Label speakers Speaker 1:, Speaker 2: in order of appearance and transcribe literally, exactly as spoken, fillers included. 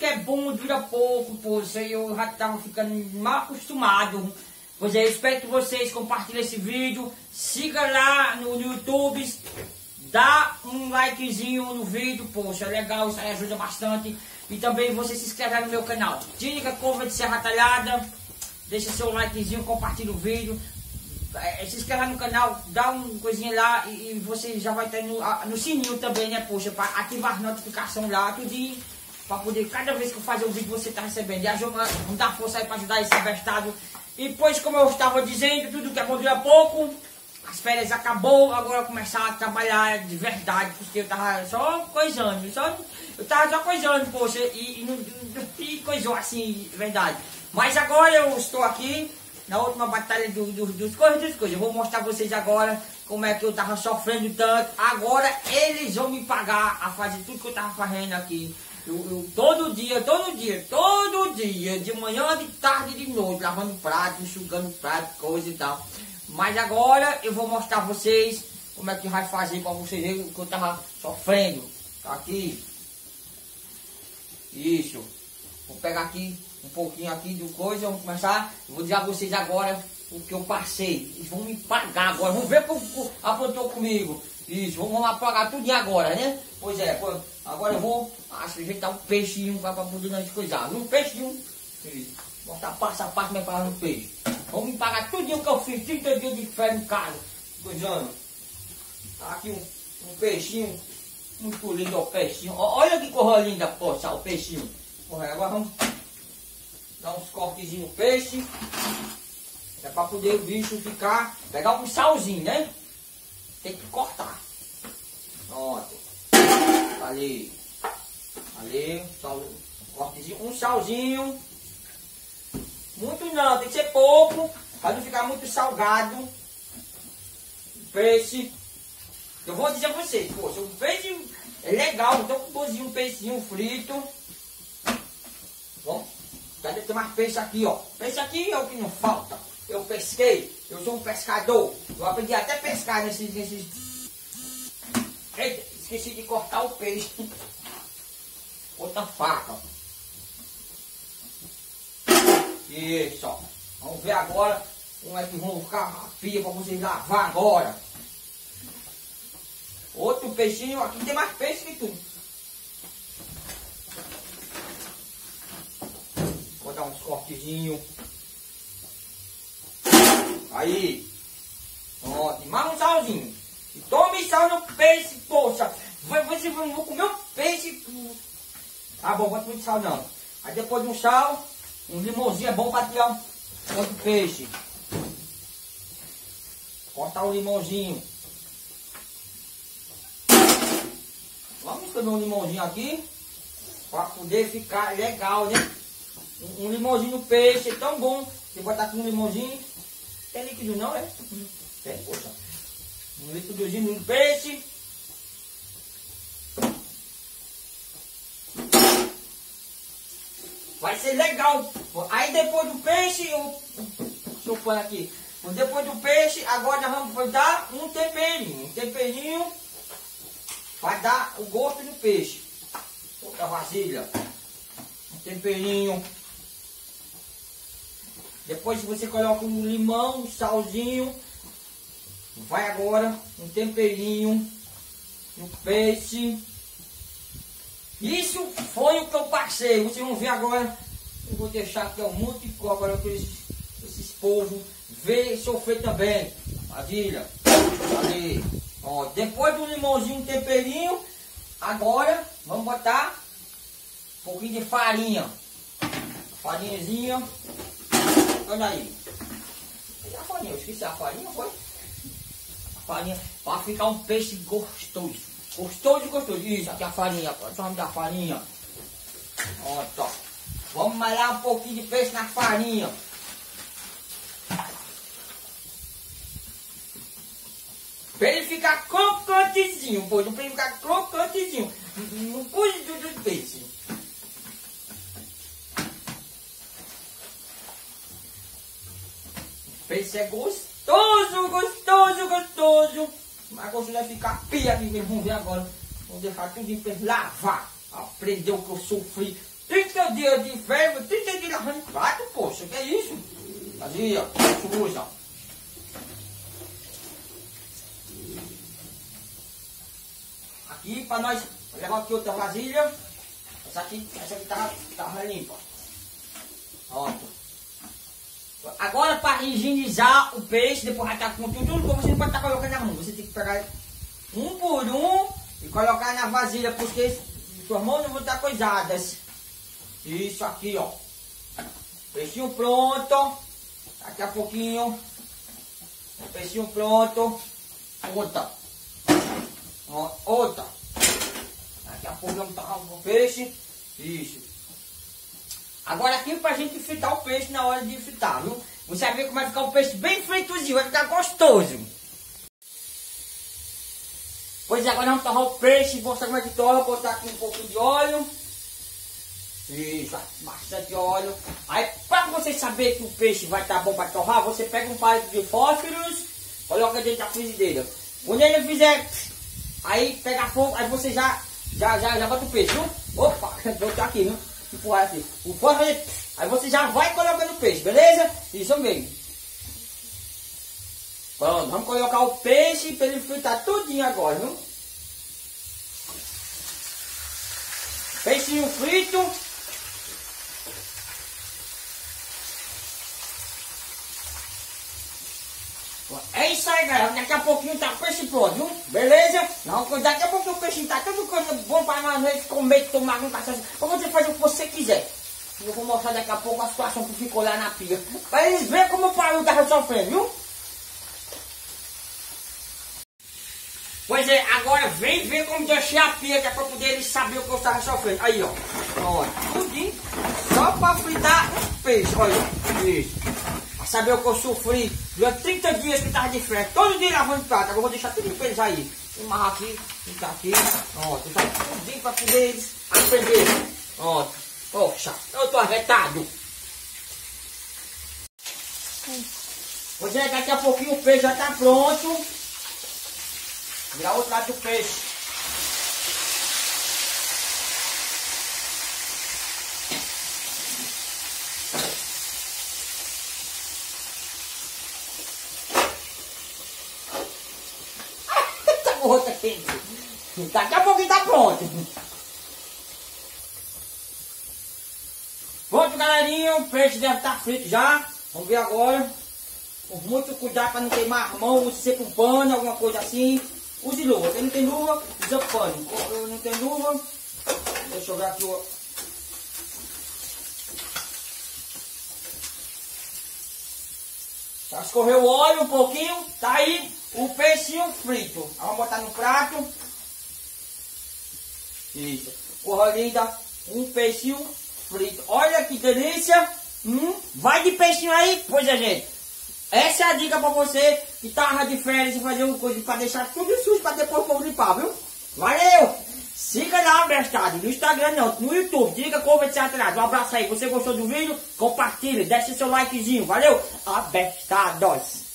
Speaker 1: é bom, dura pouco, poxa, eu já tava ficando mal acostumado. Pois é, eu espero que vocês compartilhem esse vídeo, siga lá no, no YouTube, dá um likezinho no vídeo, poxa, é legal, isso aí ajuda bastante. E também você se inscreve no meu canal, Dica Curva de Serra Talhada, deixa seu likezinho, compartilha o vídeo. É, se inscreve no canal, dá uma coisinha lá e, e você já vai ter no, no sininho também, né, poxa, para ativar a notificação lá, tudinho, para poder, cada vez que eu fazer o vídeo, você tá recebendo. E ajuda, vamos dar força aí para ajudar esse abestado. E depois, como eu estava dizendo, tudo que é bom dura pouco, as férias acabou, agora eu começar a trabalhar de verdade, porque eu tava só coisando, só, eu tava só coisando, poxa, e, e, e coisou assim, de verdade. Mas agora eu estou aqui, na última batalha do, do, dos coisas, das coisas. Eu vou mostrar a vocês agora como é que eu tava sofrendo tanto. Agora eles vão me pagar a fazer tudo que eu tava fazendo aqui. Eu, eu, todo dia, todo dia, todo dia, de manhã, de tarde, de noite, lavando prato, enxugando prato, coisa e tal. Mas agora eu vou mostrar a vocês como é que vai fazer para vocês verem o que eu tava sofrendo. Tá aqui. Isso. Vou pegar aqui um pouquinho aqui de coisa, vamos começar. Eu vou dizer a vocês agora o que eu passei. Eles vão me pagar agora. Vamos ver como apontou comigo. Isso, vamos lá pagar tudo agora, né? Pois é, agora eu vou ajeitar um peixinho para poder nós coisar. Um peixinho. Isso. Mostrar passo a passo como é que faz um peixe. Vão me pagar tudo que eu fiz, trinta dias de férias em casa. Coisando. Tá aqui um, um peixinho. Muito lindo o peixinho. Olha que coisa linda, poxa, o peixinho. Agora vamos dar uns cortezinhos no peixe. É para poder o bicho ficar. Pegar um salzinho, né? Tem que cortar. Pronto. Ali. Ali. Sal, um cortezinho. Um salzinho. Muito não, tem que ser pouco. Para não ficar muito salgado. O peixe. Eu vou dizer a vocês, poxa, o peixe é legal. Então cozinho um peixinho frito. Bom. Deve ter mais peixe aqui, ó. Peixe aqui é o que não falta. Eu pesquei. Eu sou um pescador. Eu aprendi até a pescar nesses... nesses... Eita, esqueci de cortar o peixe. Outra faca. Isso, ó. Vamos ver agora como é que vão ficar a pia para vocês lavar agora. Outro peixinho. Aqui tem mais peixe que tudo. Vou dar uns cortezinhos. Aí. Pronto. Mais um salzinho. E tome sal no peixe, poxa. Vocês vão comer o peixe. Tá bom, não muito sal não. Aí depois do sal, um limãozinho é bom para tirar um outro peixe. Cortar o limãozinho. Vamos escolher um limãozinho aqui. Para poder ficar legal, né? Um, um limãozinho no peixe, é tão bom. Você botar aqui um limãozinho. Tem líquido não, é? Tem, poxa. Um líquidozinho no peixe. Vai ser legal. Aí depois do peixe, eu, deixa eu pôr aqui. Depois do peixe, agora nós vamos dar um temperinho. Um temperinho vai dar o gosto do peixe. Outra vasilha. Um temperinho. Depois você coloca um limão, um salzinho. Vai agora um temperinho no peixe. Isso foi o que eu passei. Vocês vão ver agora. Eu vou deixar aqui um monte de coisa agora para esses, esses povos ver e sofrer também. Maravilha. Ali. Ó, depois do limãozinho, um temperinho. Agora vamos botar um pouquinho de farinha. Farinhazinha. Olha aí. E a farinha? Eu esqueci a farinha, foi? A farinha para ficar um peixe gostoso. Gostoso, gostoso. Isso, aqui a farinha. Só me dar a farinha. Ó, tá. Vamos malhar um pouquinho de peixe na farinha. Para ele ficar crocantezinho, pô. Para ele ficar crocantezinho. Não cuide do peixe. O peixe é gostoso, gostoso, gostoso. Mas gostoso vai ficar pia mesmo. Vamos ver agora. Vamos deixar tudo para lavar. Aprender o que eu sofri. trinta trinta dias de férias, trinta dias lavando prato, poxa, que é isso? Fazia, suja. Aqui para nós levar aqui outra vasilha. Essa aqui, essa aqui tá, tá limpa. Ó. Agora para higienizar o peixe, depois já tá com tudo, você não pode estar colocando na mão. Você tem que pegar um por um e colocar na vasilha, porque suas mãos não vão estar coisadas. Isso aqui, ó. Peixinho pronto. Daqui a pouquinho. Peixinho pronto. Outra. Ó, outra. Daqui a pouco vamos tacar o peixe. Isso. Agora aqui pra gente fritar o peixe na hora de fritar, viu? Você vai ver como vai ficar o peixe bem fritozinho, vai ficar gostoso. Pois é, agora vamos torrar o peixe, mostrar como é que torra, botar aqui um pouquinho de óleo. Isso, bastante óleo. Aí pra você saber que o peixe vai estar bom para torrar, você pega um palito de fósforos, coloca dentro da frigideira. Quando ele fizer, aí pega fogo, aí você já, já, já, já bota o peixe, viu? Opa, vou botar aqui, viu? Empurrar aqui. O fósforo, aí você já vai colocando o peixe, beleza? Isso mesmo. Pronto, vamos colocar o peixe para ele fritar tudinho agora, viu? Peixinho frito. É isso aí, galera. Daqui a pouquinho tá o peixe pronto, viu? Beleza? Não, daqui a pouquinho o peixe tá tudo coisa bom para nós comer, tomar um cachaça. Pra você fazer o que você quiser. Eu vou mostrar daqui a pouco a situação que ficou lá na pia. Pra eles verem como o pai tava sofrendo, viu? Pois é, agora vem ver como deixei a pia, que é pra poder eles saberem o que eu estava sofrendo. Aí, ó. Olha, tudinho. Só pra fritar um peixe, olha. Isso. Pra saber o que eu sofri. Durante trinta dias que tava de frente. Todo dia lavando prato. Agora eu vou deixar tudo em peixe aí. Uma aqui, fica aqui. Ó, deixar tudinho pra poder eles aprenderem. Ó. Poxa, eu tô arretado. Pois é, daqui a pouquinho o peixe já tá pronto. Virar outro lado do peixe. Tá com outra quente. Daqui a pouquinho tá pronto. Pronto, galerinha. O peixe deve estar frito já. Vamos ver agora. Com muito cuidado para não queimar a mão. Use sempre um pano, alguma coisa assim. Use luva. Quem não tem luva, usa pano. Eu não tenho luva. Deixa eu ver aqui o... Já escorreu o óleo um pouquinho. Tá aí o peixinho frito. Vamos botar no prato. Isso. Porra linda. Um peixinho frito. Olha que delícia. Hum, vai de peixinho aí. Pois é, gente. Essa é a dica pra você que tava de férias e fazer uma coisa pra deixar tudo sujo pra depois o povo limpar, viu? Valeu! Siga lá, Abestado, no Instagram não, no YouTube, diga como vai ser atrás. Um abraço aí, você gostou do vídeo? Compartilhe, deixe seu likezinho, valeu? Abestados!